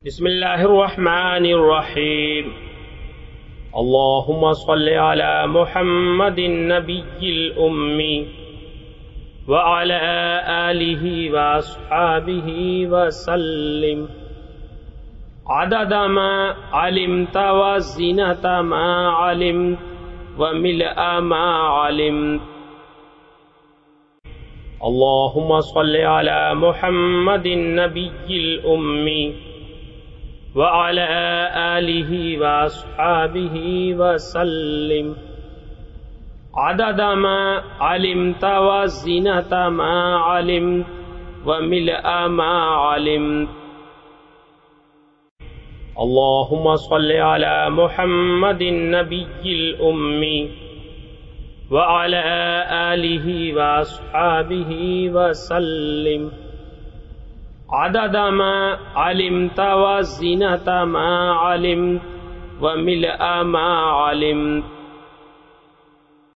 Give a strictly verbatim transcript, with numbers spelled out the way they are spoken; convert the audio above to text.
بسم الله الرحمن الرحيم اللهم صل على محمد النبي الأمي وعلى آله وأصحابه وسلم عدد ما علمت وزنة ما علمت وملء ما علمت. اللهم صل على محمد النبي الأمي وعلى آله وأصحابه وسلم عدد ما علمت وزنة ما علمت وملء ما علمت. اللهم صل على محمد النبي الأمي وعلى آله وأصحابه وسلم عدد ما علمت وزنة ما علمت وملء ما علمت.